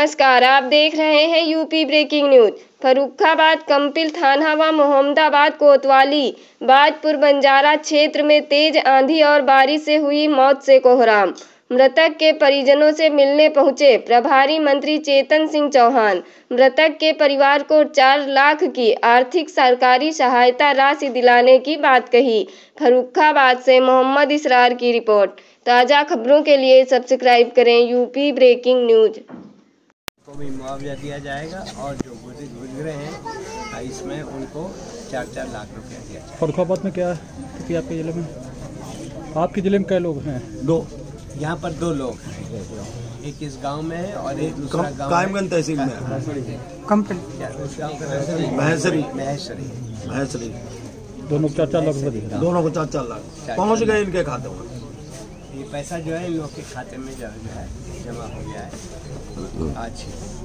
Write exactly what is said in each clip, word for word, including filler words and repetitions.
नमस्कार, आप देख रहे हैं UP breaking news. Farrukhabad Kampil थाना व मोहम्मदाबाद कोतवाली बाजपुर बंजारा क्षेत्र में तेज आंधी और बारिश से हुई मौत से कोहराम। मृतक के परिजनों से मिलने पहुंचे प्रभारी मंत्री चेतन सिंह चौहान। मृतक के परिवार को चार लाख की आर्थिक सरकारी सहायता राशि दिलाने की बात कही। फर्रुखाबाद से मोहम्मद इसरार की रिपोर्ट। ताज़ा खबरों के लिए सब्सक्राइब करें यूपी ब्रेकिंग न्यूज। को भी मुआवजा दिया जाएगा और जो गुजरे हैं इसमें उनको चार चार लाख रुपया दिया जाएगा। फर्रुखाबाद में क्या है आपके जिले में? आपके जिले में क्या लोग हैं? दो, यहाँ पर दो लोग हैं, एक इस गांव में है और एक दूसरा गांव कायमगंज तहसील में कंपिल उस गांव का महेशरी महेशरी महेशरी दोनों चार चार लाख रुपये दोनों को चार चार लाख पहुँच गए इनके खाते में। ये पैसा जो है इन लोग के खाते में जो है जमा हो गया है आज।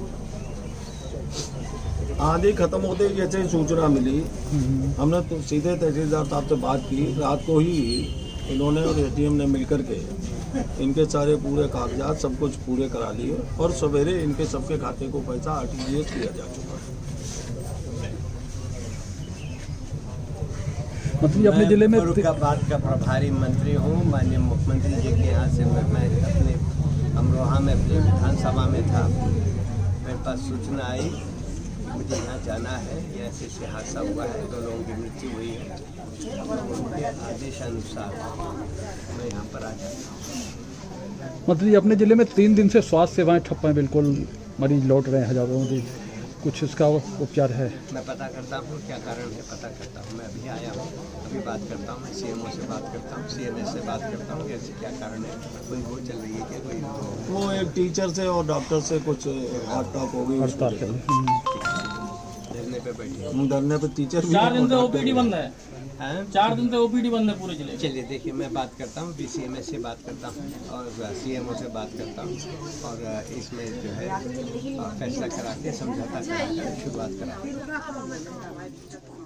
आंधी खत्म होते ही जैसे सूचना मिली, हमने तो सीधे तहसीलदार साहब से बात की। रात को ही इन्होंने और एटीएम ने मिलकर के इनके सारे पूरे कागजात सब कुछ पूरे करा लिए और सवेरे इनके सबके खाते को पैसा आरटीजीएस किया जा चुका है। मंत्री अपने जिले में फर्रुखाबाद का प्रभारी मंत्री हूँ। माननीय मुख्यमंत्री जी के यहाँ से मैं अपने अमरोहा में अपने विधानसभा में था, मेरे पास सूचना आई कि मुझे यहाँ जाना है, ये ऐसे ऐसे हादसा हुआ है, दो लोगों की मृत्यु हुई है। उनके आदेशानुसार मैं यहाँ पर आ जाता हूँ। मंत्री अपने जिले में तीन दिन से स्वास्थ्य सेवाएं ठप्प हैं, बिल्कुल मरीज लौट रहे हैं हजारों मरीज, कुछ इसका उपचार है? मैं पता करता हूँ क्या कारण है, पता करता हूँ। मैं अभी आया हूँ, अभी बात करता हूँ, सीएमओ से बात करता हूँ, सीएमएस से बात करता हूँ, ऐसे क्या कारण है, कोई वो चल रही है क्या कोई वो एक टीचर से और डॉक्टर से कुछ हार्ट टॉक हो गई, हड़ताल चल रही धरने पे बैठे धरने पे टीचर भी चार दिन से ओपीडी बंद है। हैं? चार दिन से ओपीडी बंद है पूरे जिले। चलिए देखिए, मैं बात करता हूँ, बीसीएमएस से बात करता हूँ और सीएमओ से बात करता हूँ और इसमें जो है फैसला करा के समझौता करा कर शुरुआत करा